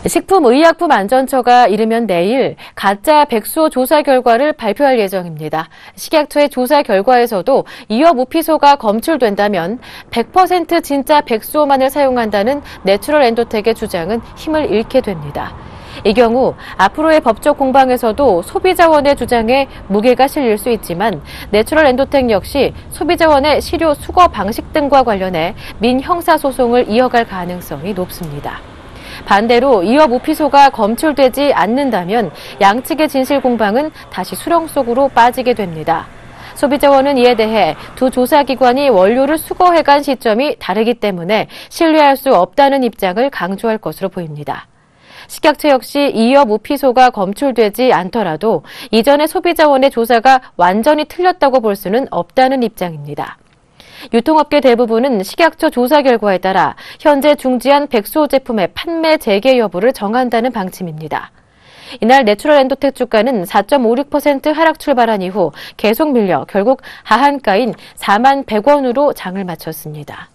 식품의약품안전처가 이르면 내일 가짜 백수 조사 결과를 발표할 예정입니다. 식약처의 조사 결과에서도 이어 무피소가 검출된다면 100% 진짜 백수만을 사용한다는 내추럴 엔도텍의 주장은 힘을 잃게 됩니다. 이 경우 앞으로의 법적 공방에서도 소비자원의 주장에 무게가 실릴 수 있지만 내추럴 엔도텍 역시 소비자원의 시료 수거 방식 등과 관련해 민형사소송을 이어갈 가능성이 높습니다. 반대로 이어 무피소가 검출되지 않는다면 양측의 진실 공방은 다시 수렁 속으로 빠지게 됩니다. 소비자원은 이에 대해 두 조사기관이 원료를 수거해간 시점이 다르기 때문에 신뢰할 수 없다는 입장을 강조할 것으로 보입니다. 식약처 역시 이어 무피소가 검출되지 않더라도 이전의 소비자원의 조사가 완전히 틀렸다고 볼 수는 없다는 입장입니다. 유통업계 대부분은 식약처 조사 결과에 따라 현재 중지한 백수 제품의 판매 재개 여부를 정한다는 방침입니다. 이날 내추럴 엔도텍 주가는 4.56% 하락 출발한 이후 계속 밀려 결국 하한가인 41,100원으로 장을 마쳤습니다.